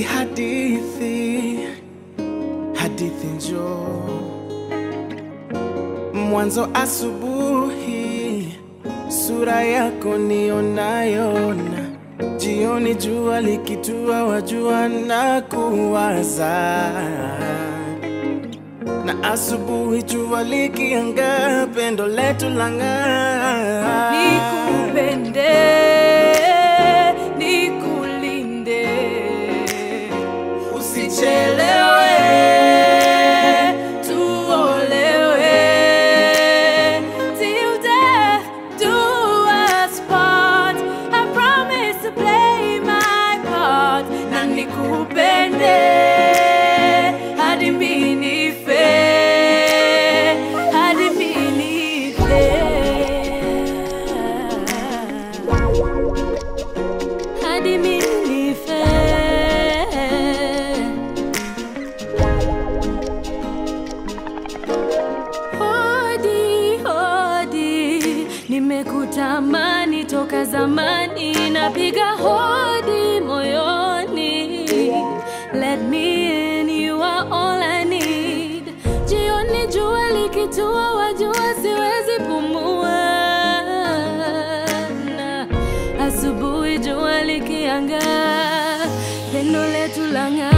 hadithi njoo. Mwanzo asubuhi, sura yako nionayona. Jioni jua likitua, wajua na kuwaza. Na asubuhi jua likianga, pendo letu lang'aa. Nikupende, nikulinde, usichelewe, tuolewe, till death do us part. I promise to play my part. Na nikupende hadi mimi nife, hadi mimi nife, hadi mimi nife. Hodi, hodi, nimekutamani toka zamani, napiga hodi moyoni. Let me in, you are all I need. Jioni jua likitua, wajua siwezi pumua. Na asubuhi jua likianga, pendo letu lang'aa.